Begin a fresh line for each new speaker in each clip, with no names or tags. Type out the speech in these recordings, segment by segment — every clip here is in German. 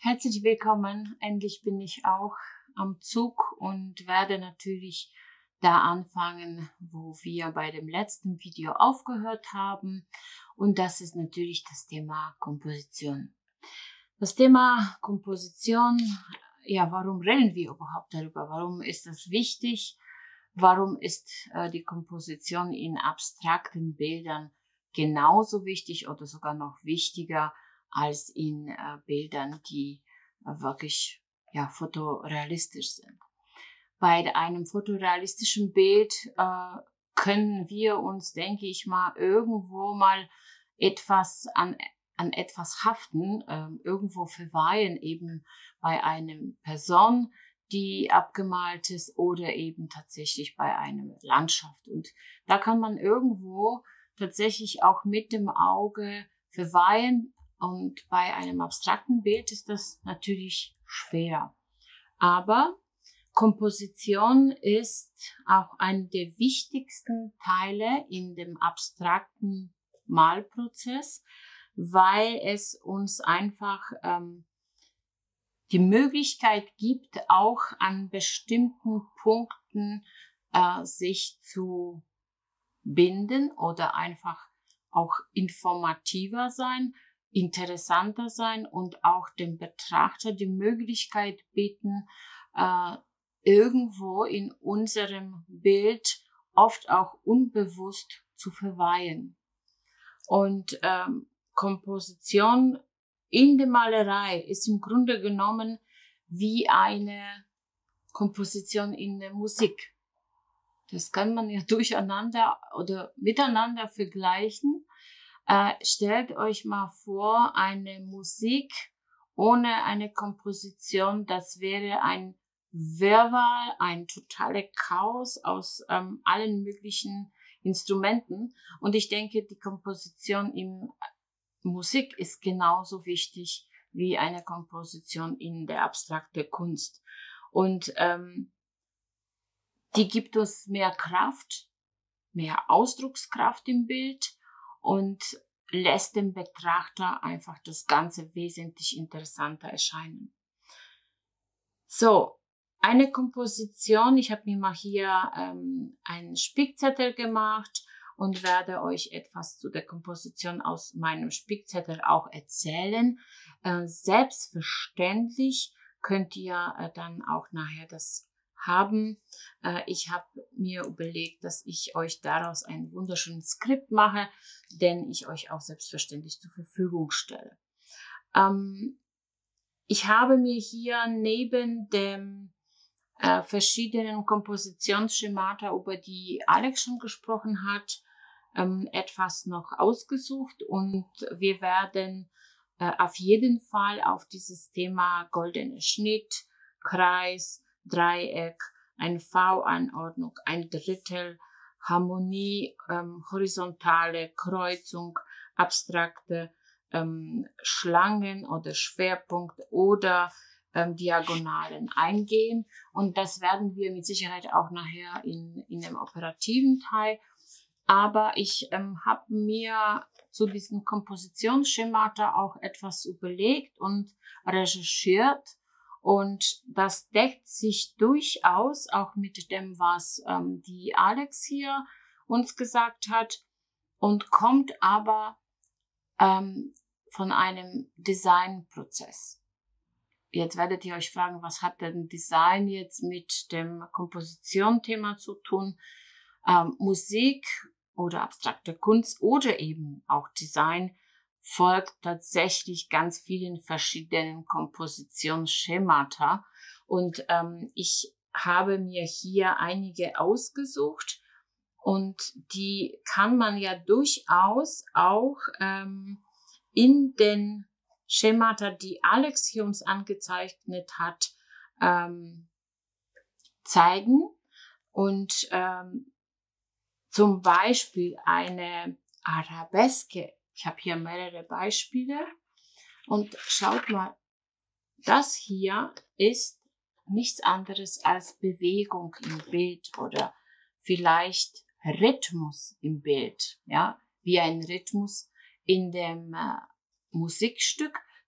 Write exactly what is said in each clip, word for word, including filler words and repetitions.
Herzlich willkommen. Endlich bin ich auch am Zug und werde natürlich da anfangen, wo wir bei dem letzten Video aufgehört haben. Und das ist natürlich das Thema Komposition. Das Thema Komposition, ja, warum reden wir überhaupt darüber? Warum ist das wichtig? Warum ist äh, die Komposition in abstrakten Bildern genauso wichtig oder sogar noch wichtiger als in äh, Bildern, die äh, wirklich ja, fotorealistisch sind? Bei einem fotorealistischen Bild äh, können wir uns, denke ich mal, irgendwo mal etwas an, an etwas haften, äh, irgendwo verweilen, eben bei einer Person, die abgemalt ist, oder eben tatsächlich bei einer Landschaft. Und da kann man irgendwo tatsächlich auch mit dem Auge verweilen. Und bei einem abstrakten Bild ist das natürlich schwer. Aber Komposition ist auch einer der wichtigsten Teile in dem abstrakten Malprozess, weil es uns einfach ähm, die Möglichkeit gibt, auch an bestimmten Punkten äh, sich zu binden oder einfach auch informativer sein, interessanter sein und auch dem Betrachter die Möglichkeit bieten, äh, irgendwo in unserem Bild oft auch unbewusst zu verweilen. Und ähm, Komposition in der Malerei ist im Grunde genommen wie eine Komposition in der Musik. Das kann man ja durcheinander oder miteinander vergleichen. Äh, stellt euch mal vor, eine Musik ohne eine Komposition, das wäre ein Wirrwarr, ein totaler Chaos aus ähm, allen möglichen Instrumenten. Und ich denke, die Komposition in Musik ist genauso wichtig wie eine Komposition in der abstrakten Kunst. Und ähm, die gibt uns mehr Kraft, mehr Ausdruckskraft im Bild und lässt dem Betrachter einfach das Ganze wesentlich interessanter erscheinen. So, eine Komposition, ich habe mir mal hier ähm, einen Spickzettel gemacht und werde euch etwas zu der Komposition aus meinem Spickzettel auch erzählen. Äh, selbstverständlich könnt ihr äh, dann auch nachher das haben. Äh, ich habe mir überlegt, dass ich euch daraus ein wunderschönes Skript mache, den ich euch auch selbstverständlich zur Verfügung stelle. Ähm, ich habe mir hier neben dem äh, verschiedenen Kompositionsschemata, über die Alex schon gesprochen hat, ähm, etwas noch ausgesucht, und wir werden äh, auf jeden Fall auf dieses Thema goldener Schnitt, Kreis, Dreieck, eine V-Anordnung, ein Drittel, Harmonie, ähm, horizontale Kreuzung, abstrakte ähm, Schlangen oder Schwerpunkt oder ähm, Diagonalen eingehen. Und das werden wir mit Sicherheit auch nachher in, in dem operativen Teil. Aber ich ähm, habe mir zu diesen Kompositionsschemata auch etwas überlegt und recherchiert. Und das deckt sich durchaus auch mit dem, was ähm, die Alex hier uns gesagt hat, und kommt aber ähm, von einem Designprozess. Jetzt werdet ihr euch fragen, was hat denn Design jetzt mit dem Komposition-Thema zu tun? Ähm, Musik oder abstrakte Kunst oder eben auch Design folgt tatsächlich ganz vielen verschiedenen Kompositionsschemata. Und ähm, ich habe mir hier einige ausgesucht, und die kann man ja durchaus auch ähm, in den Schemata, die Alex hier uns angezeichnet hat, ähm, zeigen. Und ähm, zum Beispiel eine Arabeske. Ich habe hier mehrere Beispiele. Und schaut mal, das hier ist nichts anderes als Bewegung im Bild oder vielleicht Rhythmus im Bild, ja, wie ein Rhythmus in dem äh, Musikstück,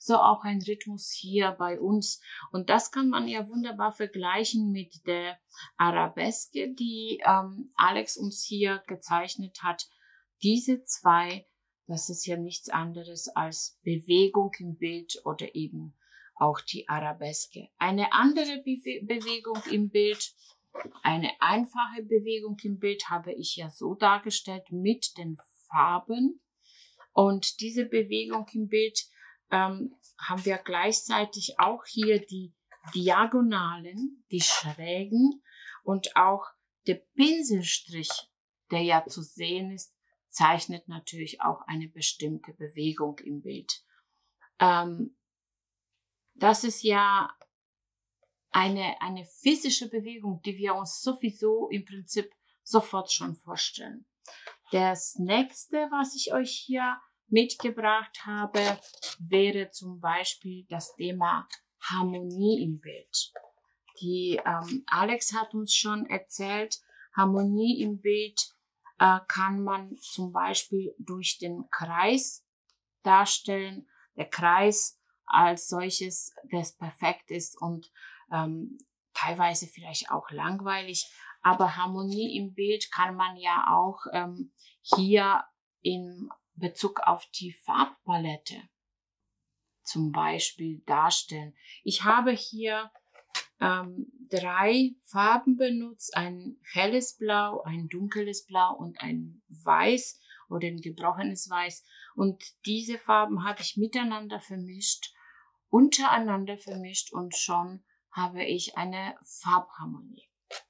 so auch ein Rhythmus hier bei uns. Und das kann man ja wunderbar vergleichen mit der Arabeske, die ähm, Alex uns hier gezeichnet hat. Diese zwei, das ist ja nichts anderes als Bewegung im Bild oder eben auch die Arabeske. Eine andere Be- Bewegung im Bild, eine einfache Bewegung im Bild habe ich ja so dargestellt mit den Farben. Und diese Bewegung im Bild ähm, haben wir gleichzeitig auch hier die Diagonalen, die Schrägen und auch der Pinselstrich, der ja zu sehen ist, zeichnet natürlich auch eine bestimmte Bewegung im Bild. Ähm, das ist ja eine, eine physische Bewegung, die wir uns sowieso im Prinzip sofort schon vorstellen. Das nächste, was ich euch hier mitgebracht habe, wäre zum Beispiel das Thema Harmonie im Bild. Die ähm, Alex hat uns schon erzählt, Harmonie im Bild äh, kann man zum Beispiel durch den Kreis darstellen. Der Kreis als solches, das perfekt ist und ähm, teilweise vielleicht auch langweilig. Aber Harmonie im Bild kann man ja auch ähm, hier in Bezug auf die Farbpalette zum Beispiel darstellen. Ich habe hier ähm, drei Farben benutzt, ein helles Blau, ein dunkles Blau und ein Weiß oder ein gebrochenes Weiß. Und diese Farben habe ich miteinander vermischt, untereinander vermischt und schon habe ich eine Farbharmonie.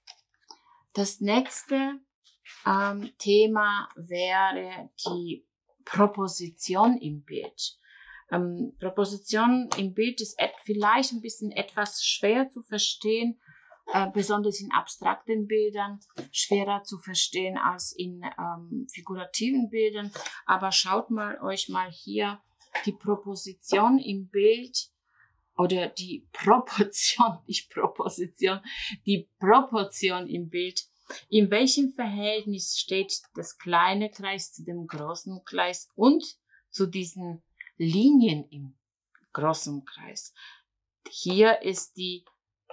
Das nächste ähm, Thema wäre die Proposition im Bild. Ähm, Proposition im Bild ist et- vielleicht ein bisschen etwas schwer zu verstehen, äh, besonders in abstrakten Bildern, schwerer zu verstehen als in ähm, figurativen Bildern. Aber schaut mal euch mal hier die Proposition im Bild oder die Proportion, nicht Proposition, die Proportion im Bild. In welchem Verhältnis steht das kleine Kreis zu dem großen Kreis und zu diesen Linien im großen Kreis? Hier ist die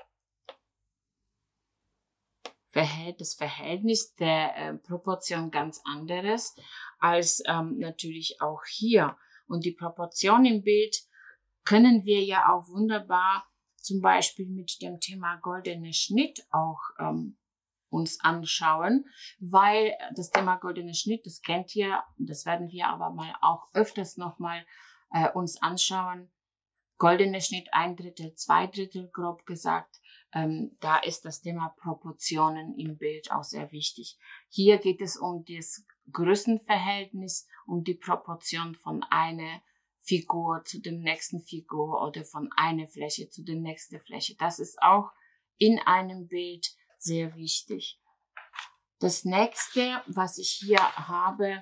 das Verhältnis der äh, Proportion ganz anderes als ähm, natürlich auch hier. Und die Proportion im Bild können wir ja auch wunderbar zum Beispiel mit dem Thema goldener Schnitt auch ähm, uns anschauen, weil das Thema goldener Schnitt, das kennt ihr, das werden wir aber mal auch öfters nochmal äh, uns anschauen. Goldener Schnitt, ein Drittel, zwei Drittel, grob gesagt. Ähm, da ist das Thema Proportionen im Bild auch sehr wichtig. Hier geht es um das Größenverhältnis, um die Proportion von einer Figur zu dem nächsten Figur oder von einer Fläche zu der nächsten Fläche. Das ist auch in einem Bild sehr wichtig. Das nächste, was ich hier habe,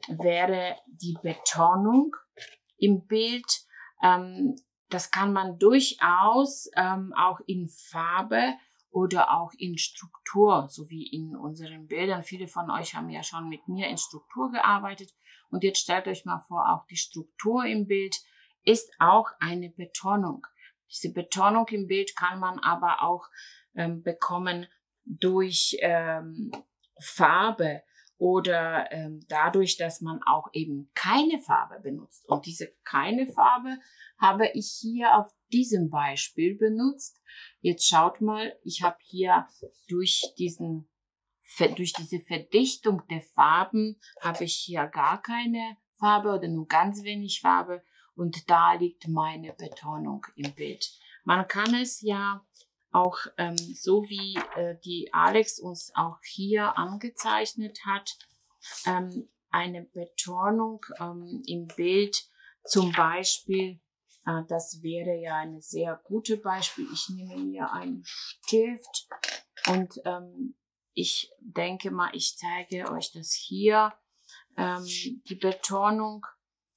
wäre die Betonung im Bild. Ähm, das kann man durchaus ähm, auch in Farbe oder auch in Struktur, so wie in unseren Bildern. Viele von euch haben ja schon mit mir in Struktur gearbeitet. Und jetzt stellt euch mal vor, auch die Struktur im Bild ist auch eine Betonung. Diese Betonung im Bild kann man aber auch ähm, bekommen durch ähm, Farbe oder ähm, dadurch, dass man auch eben keine Farbe benutzt. Und diese keine Farbe habe ich hier auf diesem Beispiel benutzt. Jetzt schaut mal, ich habe hier durch diesen durch diese Verdichtung der Farben habe ich hier gar keine Farbe oder nur ganz wenig Farbe und da liegt meine Betonung im Bild. Man kann es ja auch ähm, so wie äh, die Alex uns auch hier angezeichnet hat, ähm, eine Betonung ähm, im Bild zum Beispiel, äh, das wäre ja eine sehr gute Beispiel. Ich nehme hier einen Stift und ähm, ich denke mal, ich zeige euch das hier, ähm, die Betonung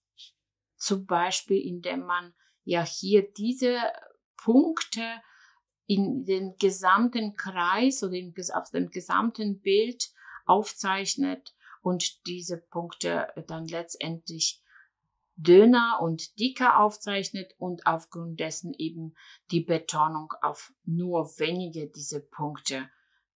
zum Beispiel, indem man ja hier diese Punkte in den gesamten Kreis oder im, auf dem gesamten Bild aufzeichnet und diese Punkte dann letztendlich dünner und dicker aufzeichnet und aufgrund dessen eben die Betonung auf nur wenige dieser Punkte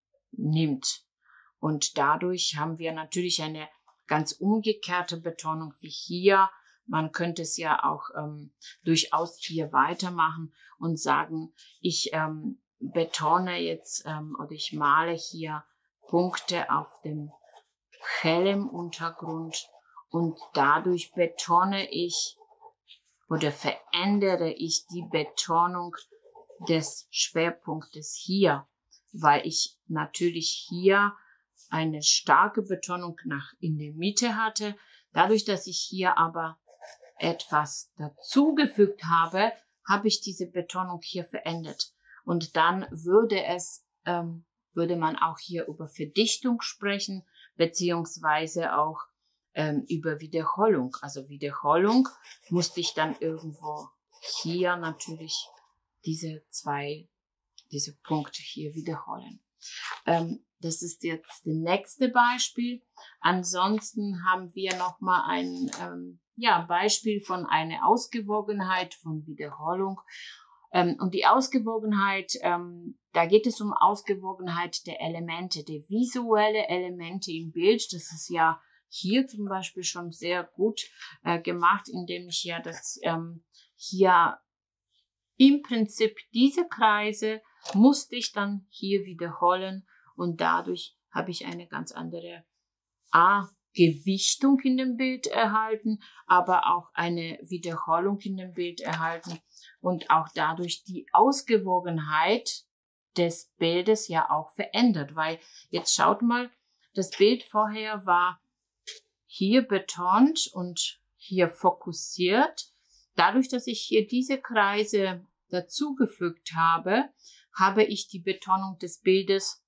nimmt. Und dadurch haben wir natürlich eine ganz umgekehrte Betonung wie hier. Man könnte es ja auch ähm, durchaus hier weitermachen und sagen, ich ähm, betone jetzt ähm, oder ich male hier Punkte auf dem hellen Untergrund und dadurch betone ich oder verändere ich die Betonung des Schwerpunktes hier, weil ich natürlich hier eine starke Betonung nach in der Mitte hatte. Dadurch, dass ich hier aber etwas dazugefügt habe, habe ich diese Betonung hier verändert. Und dann würde es, ähm, würde man auch hier über Verdichtung sprechen, beziehungsweise auch ähm, über Wiederholung. Also Wiederholung musste ich dann irgendwo hier natürlich diese zwei, diese Punkte hier wiederholen. Ähm, das ist jetzt das nächste Beispiel. Ansonsten haben wir nochmal ein ähm, ja, Beispiel von einer Ausgewogenheit von Wiederholung. Ähm, und die Ausgewogenheit, ähm, da geht es um Ausgewogenheit der Elemente, der visuelle Elemente im Bild. Das ist ja hier zum Beispiel schon sehr gut äh, gemacht, indem ich ja das ähm, hier im Prinzip diese Kreise musste ich dann hier wiederholen und dadurch habe ich eine ganz andere A, Gewichtung in dem Bild erhalten, aber auch eine Wiederholung in dem Bild erhalten und auch dadurch die Ausgewogenheit des Bildes ja auch verändert, weil jetzt schaut mal, das Bild vorher war hier betont und hier fokussiert. Dadurch, dass ich hier diese Kreise dazugefügt habe, habe ich die Betonung des Bildes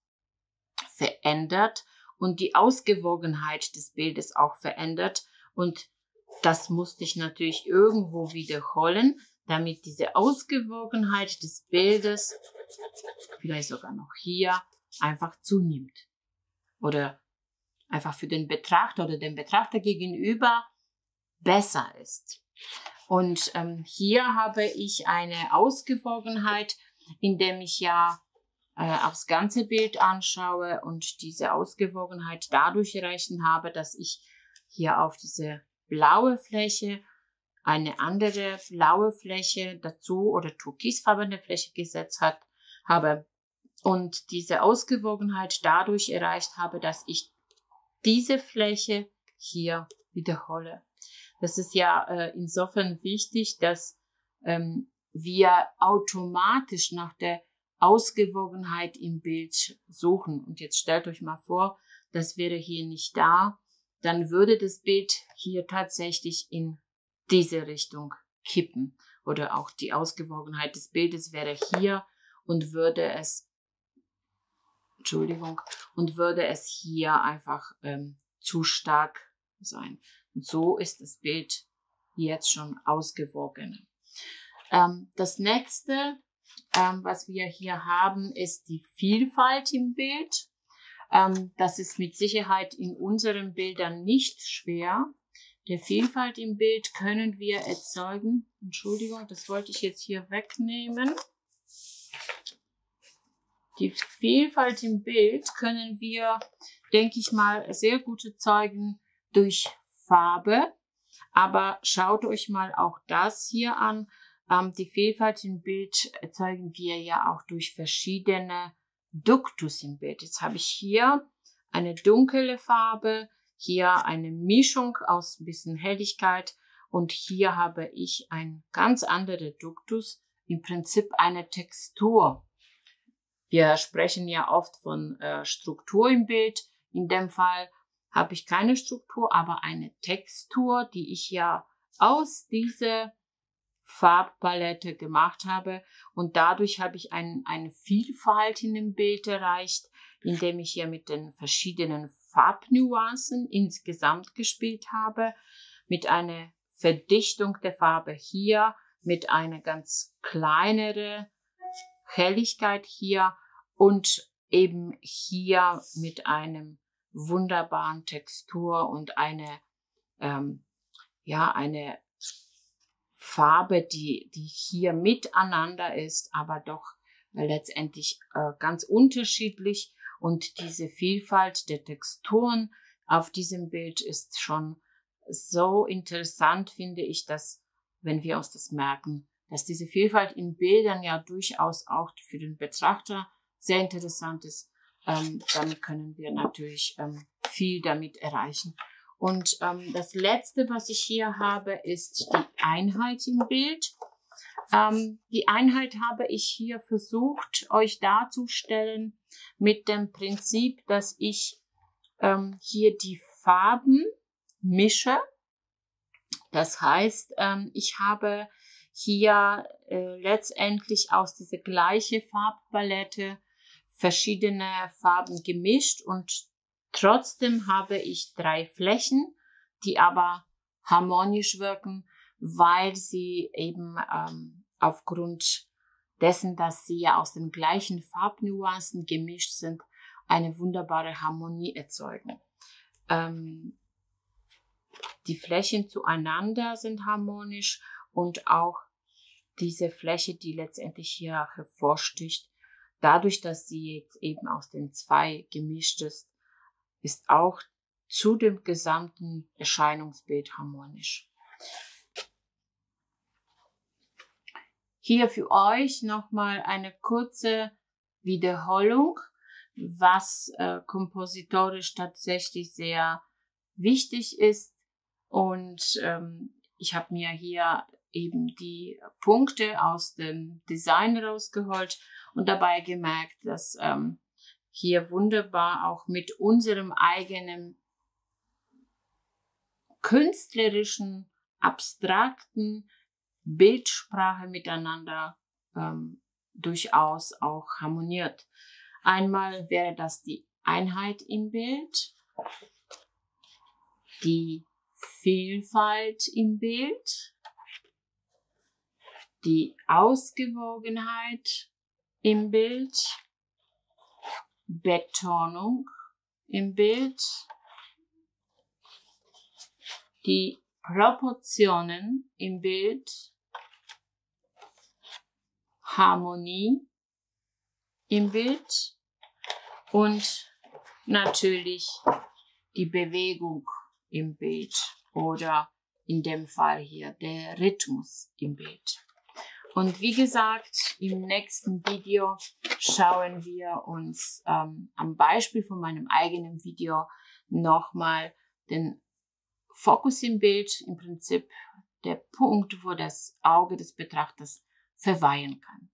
verändert und die Ausgewogenheit des Bildes auch verändert. Und das musste ich natürlich irgendwo wiederholen, damit diese Ausgewogenheit des Bildes, vielleicht sogar noch hier, einfach zunimmt. Oder einfach für den Betrachter oder dem Betrachter gegenüber besser ist. Und ähm, hier habe ich eine Ausgewogenheit, indem ich ja äh, aufs ganze Bild anschaue und diese Ausgewogenheit dadurch erreichen habe, dass ich hier auf diese blaue Fläche eine andere blaue Fläche dazu oder türkisfarbene Fläche gesetzt hat, habe und diese Ausgewogenheit dadurch erreicht habe, dass ich diese Fläche hier wiederhole. Das ist ja äh, insofern wichtig, dass ähm, wir automatisch nach der Ausgewogenheit im Bild suchen. Und jetzt stellt euch mal vor, das wäre hier nicht da, dann würde das Bild hier tatsächlich in diese Richtung kippen. Oder auch die Ausgewogenheit des Bildes wäre hier und würde es, Entschuldigung, und würde es hier einfach ähm, zu stark sein. Und so ist das Bild jetzt schon ausgewogen. Ähm, das nächste, ähm, was wir hier haben, ist die Vielfalt im Bild. Ähm, das ist mit Sicherheit in unseren Bildern nicht schwer. Der Vielfalt im Bild können wir erzeugen. Entschuldigung, das wollte ich jetzt hier wegnehmen. Die Vielfalt im Bild können wir, denke ich mal, sehr gut erzeugen durch Farbe. Aber schaut euch mal auch das hier an. Ähm, die Vielfalt im Bild erzeugen wir ja auch durch verschiedene Duktus im Bild. Jetzt habe ich hier eine dunkle Farbe, hier eine Mischung aus ein bisschen Helligkeit und hier habe ich ein ganz anderer Duktus, im Prinzip eine Textur. Wir sprechen ja oft von äh, Struktur im Bild. In dem Fall habe ich keine Struktur, aber eine Textur, die ich ja aus dieser Farbpalette gemacht habe. Und dadurch habe ich ein, eine Vielfalt in dem Bild erreicht, indem ich hier mit den verschiedenen Farbnuancen insgesamt gespielt habe, mit einer Verdichtung der Farbe hier, mit einer ganz kleineren Helligkeit hier und eben hier mit einem wunderbaren Textur und eine, ähm, ja, eine Farbe, die, die hier miteinander ist, aber doch letztendlich äh, ganz unterschiedlich. Und diese Vielfalt der Texturen auf diesem Bild ist schon so interessant, finde ich, dass, wenn wir uns das merken, dass diese Vielfalt in Bildern ja durchaus auch für den Betrachter sehr interessant ist. Ähm, damit können wir natürlich ähm, viel damit erreichen. Und ähm, das Letzte, was ich hier habe, ist die Einheit im Bild. Ähm, die Einheit habe ich hier versucht, euch darzustellen mit dem Prinzip, dass ich ähm, hier die Farben mische. Das heißt, ähm, ich habe hier äh, letztendlich aus dieser gleichen Farbpalette verschiedene Farben gemischt und trotzdem habe ich drei Flächen, die aber harmonisch wirken, weil sie eben ähm, aufgrund dessen, dass sie ja aus den gleichen Farbnuancen gemischt sind, eine wunderbare Harmonie erzeugen. Ähm, die Flächen zueinander sind harmonisch und auch diese Fläche, die letztendlich hier hervorsticht, dadurch, dass sie jetzt eben aus den zwei gemischt ist, ist auch zu dem gesamten Erscheinungsbild harmonisch. Hier für euch nochmal eine kurze Wiederholung, was äh, kompositorisch tatsächlich sehr wichtig ist. Und ähm, ich habe mir hier eben die Punkte aus dem Design rausgeholt und dabei gemerkt, dass ähm, hier wunderbar auch mit unserem eigenen künstlerischen, abstrakten Bildsprache miteinander ähm, durchaus auch harmoniert. Einmal wäre das die Einheit im Bild, die Vielfalt im Bild, die Ausgewogenheit im Bild, Betonung im Bild, die Proportionen im Bild, Harmonie im Bild und natürlich die Bewegung im Bild oder in dem Fall hier der Rhythmus im Bild. Und wie gesagt, im nächsten Video schauen wir uns ähm, am Beispiel von meinem eigenen Video nochmal den Fokus im Bild, im Prinzip der Punkt, wo das Auge des Betrachters verweilen kann.